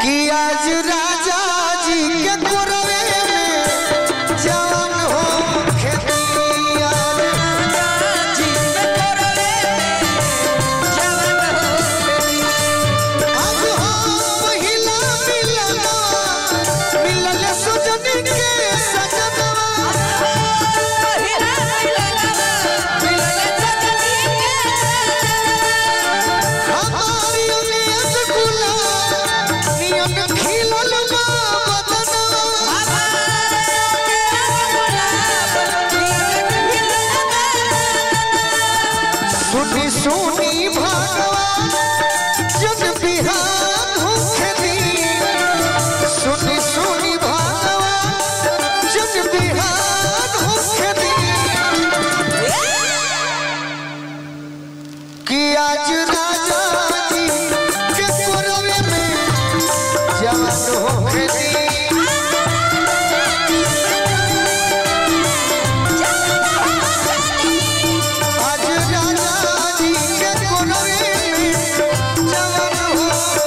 कि आज राजा जी के कोरवे में जवान हो खेतिया जी के कोरवे में जवान हो आज हो महिला मिलन सुजनी के सजनवा महिला मिलन सजनी के हमारी उम्मीद गुला नियन खिलल बा बदनवा सुनी सुनी भगवान जन बिहान हो खेती सुनी सुनी भगवान जन बिहान हो खेती कि आज राजा जी के कोरवे में जवान हो खेती आज राजा जी के कोरवे में जवान हो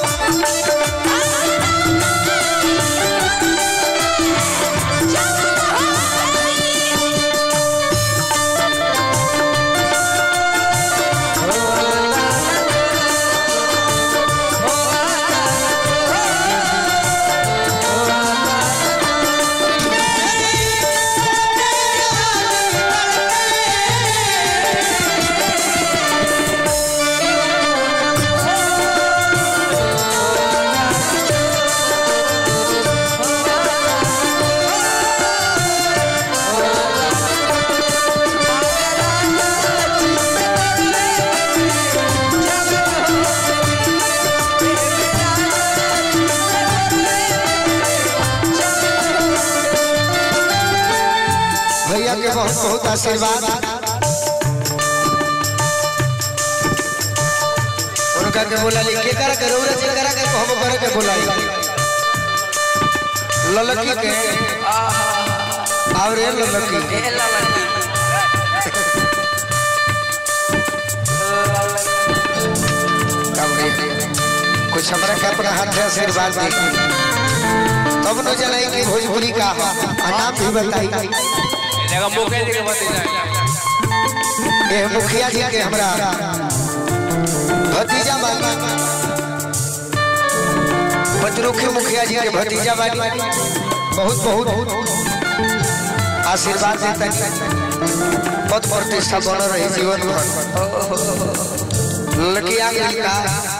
भैया के बहुत बहुत आशीर्वाद उनका के बोला लिखे कर रौरा जी करा के कहबो करे के बोला ललकी के और ललकी के कुछ हमरा के अपना हाथ से आशीर्वाद दी तब न जनाई कि भोजपुरी का नाम भी बताई ये मुखिया जी के हमरा भतीजा बानी बजरुखी मुखिया जी के भतीजा बानी बहुत बहुत आशीर्वाद देता बहुत प्रतिष्ठा बन रही जीवन भर लड़किया का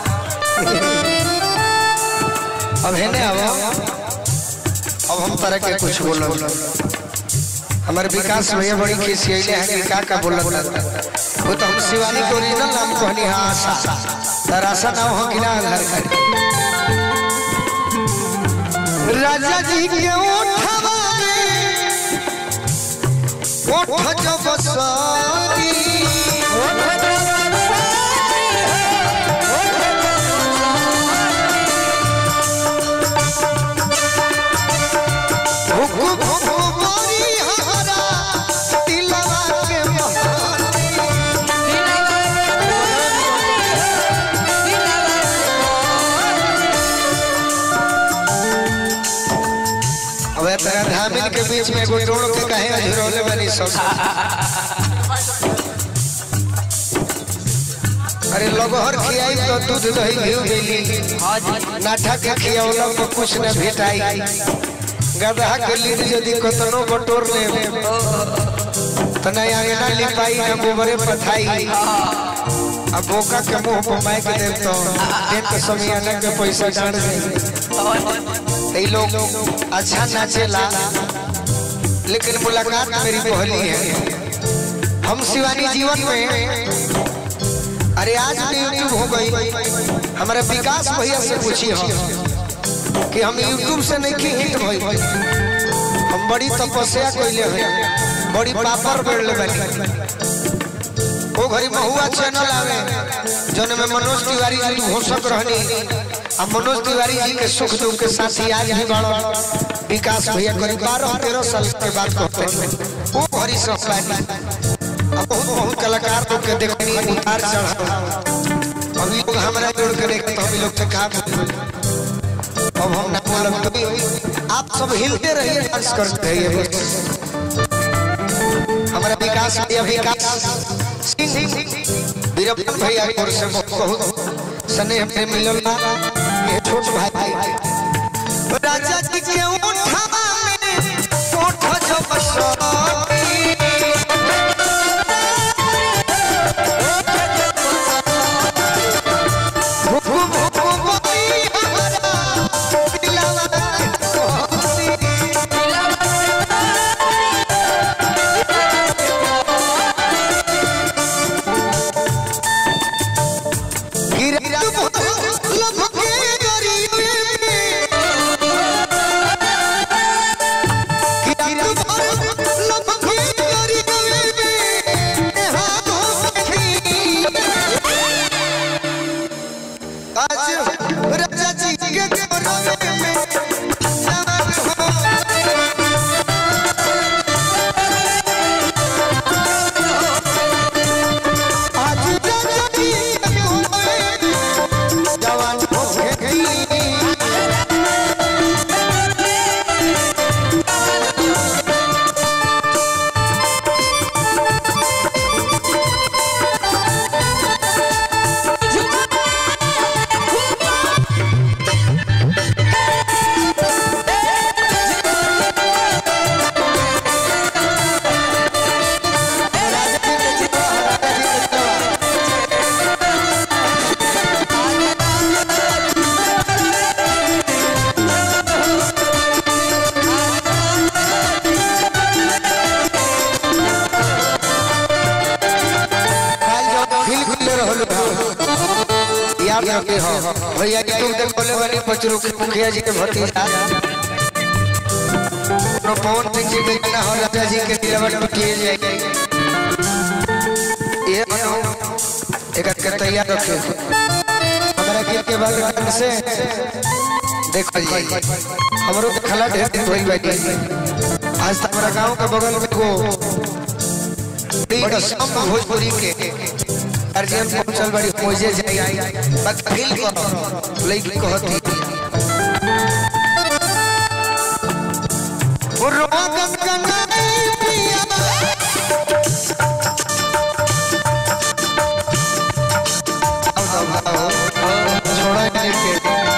अब है ना अब हम तरह के कुछ बोलो हमारे विकास भैया बड़ी खिसियले हैं कि का बोलत वो तो हम शिवानी के ओरिजिनल नाम कहनी हां आशा तरासा नाम हो कि ना घर घर राजा जी के ओठवा में ओठ जब सारी धामिन के बीच में गोटोड़ो के कहे अधूरोले बनी सब अरे लगहर खियाई तो दूध दही घी देली नाठा के खियावला को कुछ न भेटाई गधा के लीड यदि कतनो बटोर ले तना आंगना लिपाई न गोबरे पथाई अब बोका के मुंह पे माइक दे तो दिन के समियाना के पैसा डाल दे ये लोग अच्छा नाचेला लेकिन मुलाकात मेरी पहली है हम शिवानी जीवन में अरे आज यूट्यूब हो गई हमारे विकास भैया से पूछी हम कि हम यूट्यूब से नहीं की हिट भई हम बड़ी तपस्या कइले हैं बड़ी पापर बेड़ले बानी वो घरी महुआ चैनल आवे जन में मनोज तिवारी जी घोषक रहनी अब मनोज तिवारी जी के सुख दुख के साथी आज भी बड़ा विकास भैया करीब 12-13 साल के बाद कहते हैं वो घरी सब पानी अब बहुत कलाकार लोग के देखनी उतार चढ़ा अभी लोग हमारा जोड़ के देखते हम लोग से कहा अब हम ना बोलब कभी आप सब हिलते रहिए डांस करते रहिए हमारा विकास सिंह वीरप्पन भैया और से बहुत स्नेह प्रेम मिलल बा ये छोट भाई राजा जी के उठावा में कोठ जो बसती भैया जी तुम देख बोले वाली पचरू के मुखिया जी के भतीजा पवन सिंह जी के ना हो राजा जी के दिलवर में किए जाएंगे ये एक कर तैयार रखे हमारा के बाद से देखो जी हमरो खला ढेर दिन होई बैठी आज तक हमारा गांव के बगल में को बड़ा सम भोजपुरी के अर्जेंट पहुंचल बड़ी खोजे जाई बस फील करो लईकी कहती ओ रोगन कनाई पिया छोड़ा नहीं के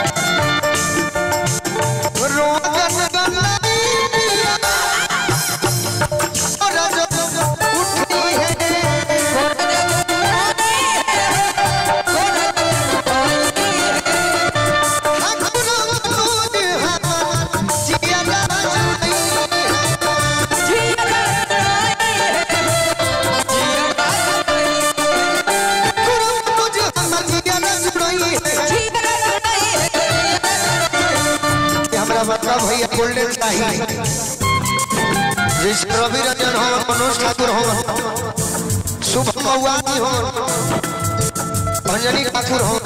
रोगन कनाई पिया और जो उठी है मतलब भैया गोल्डन चाहिए जिस रवि रंजन हो मनोज ठाकुर हो शुभम महुआनी हो अंजनी ठाकुर हो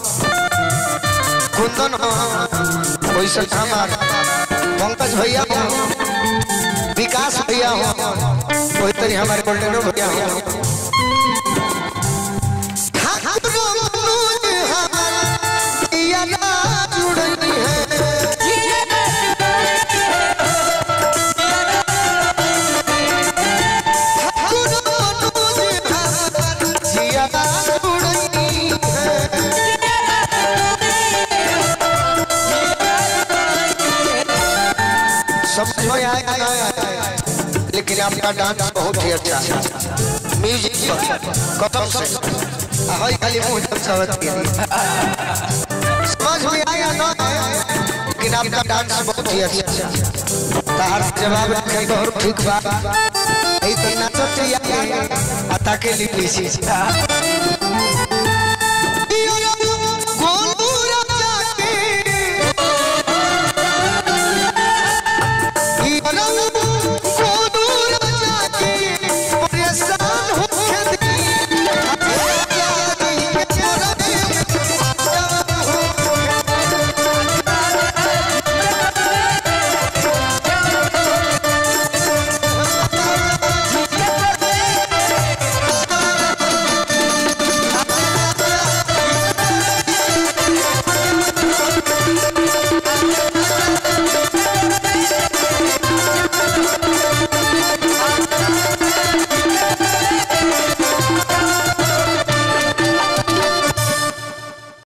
कुंदन हो वैसे हमार पंकज भैया हो विकास भैया हो वही तरी हमारे गोल्डन भैया हो समझ में आएगा ना लेकिन आपका डांस बहुत ही अच्छा है म्यूजिक कदम से हाय खाली मुंह जब समझती है समझ में आएगा ना लेकिन आपका डांस बहुत ही अच्छा है तार जवाब के बहुत ठीक बात नहीं तो नाचते या आता के लिए पीछे